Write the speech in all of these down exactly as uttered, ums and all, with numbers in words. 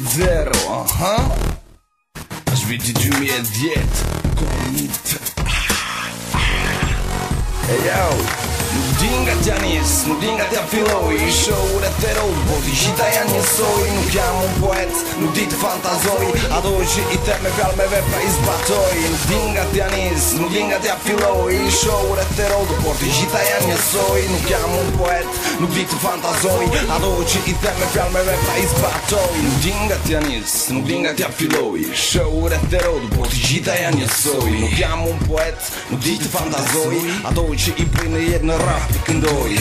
zero, aha. Është viti dy mijë e dhjetë. Komit. E jau, nuk di nga t'ja nis, nuk di nga t'ja filloj. Show e të rod, po t'i gjitha janë njësoj. Nuk jam un poet, nuk di të fantazoj. Ato që i the me fjall me vepra i zbatoj. Nuk di nga t'ja nis, nuk di nga t'ja filloj. Show e të rod, po t'i gjitha janë njësoj. Nuk jam un poet, nuk di të fantazoj. Ato që i the me fjall me vepra i zbatoj. Nuk di nga t'ja nis, nuk di nga t'ja filloj. Show e të rod, po t'i gjitha janë njësoj. Nuk jam un poet, nuk di të fantazoj. Ato që i bëj në jetë në rap i këndoj.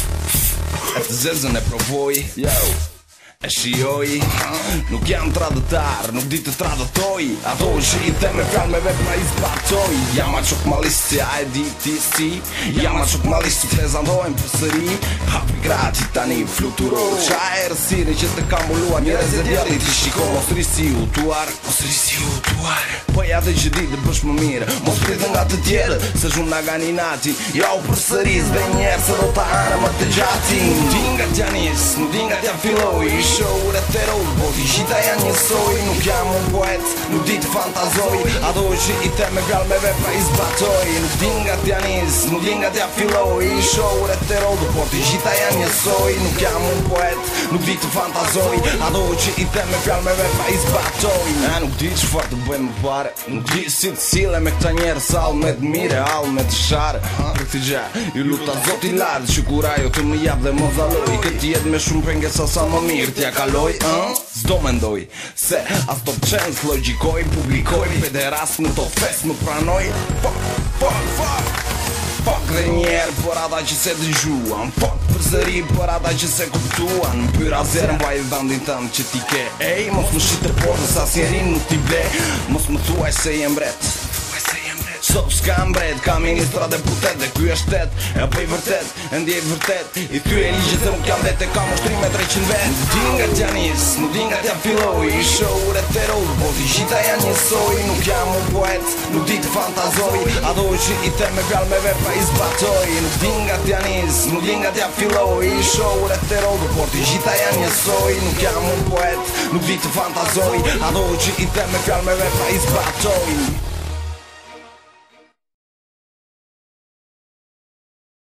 E të zezën e provoj, yo, e shioj. Nuk jam tradëtar, nuk di të tradëtoj. Ato që i the me fjall me vepra i zbatoj. Jam a qok malisti, a e di ti si. Jam a qok malisti, prezantojmë për sëri. Hapi grati tani fluturor. Qa e rësiri që të kam ulluar. Njerëz e djeli ti shiko. Mos risi u tuar, mos risi u tuar. Po ja dhe që di të bësh më mirë. Mos pritë nga të tjerë, se shumë nga gani nati. Ja u për sëri, zve njerë se do ta anë më të gjati. Nuk di nga t'ja nis, nuk di nga t'ja filloj. Show e të rod, po t'i gjitha janë njësoj. Nuk jam un poet, nuk di të fantazoj. Ato që i the me fjall me vepra i zbatoj. Nuk di nga t'ja nis, nuk di nga t'ja filloj. Show e të rod, po t'i gjitha janë njësoj. Nuk jam un poet, nuk di të fantazoj. Ato që i the me fjall me vepra i zbatoj. E nuk di çfarë të bëjmë më pare. Nuk di si të sile me këta njerë. Sal me të mire, al me të share. Për këti gjë, ju luta zoti lartë. Që kur ajo të më jap dhe më zaloj. Këtë jetë me shumë pengesa sa më mirë t'ja kaloj, uh? Zdo mendoj se as top chance logjikoj, publikoj. Pederas në top fest më pranoj. Fuck, fuck, fuck. Fuck dhe njerë për ata që se dëgjuan. Fuck për sëri për ata që se kuptuan. Pyra zerë mbaj vendin tëmë që ti ke. Ej, mos më shite porë sa sjerin nuk t'i ble. Mos më thuaj se jem bret. So s'kam bret, ka ministra dhe putet. Dhe kuj është tet, e bëj vërtet, e ndjej vërtet. I ty e ligje se nuk jam vet, e kam ushtri me treqind vet. Nuk di nga t'ja nis, nuk di nga t'ja filloj. Show e të rod, po t'i gjitha janë njësoj. Nuk jam un poet, nuk di të fantazoj. Ato që i the me fjall me vepra i zbatoj. Nuk di nga t'ja nis, nuk di nga t'ja filloj. Show e të rod, po t'i gjitha janë njësoj. Nuk jam un poet, nuk di të fantazoj. Ato që i the me fjall me vepra i zbatoj.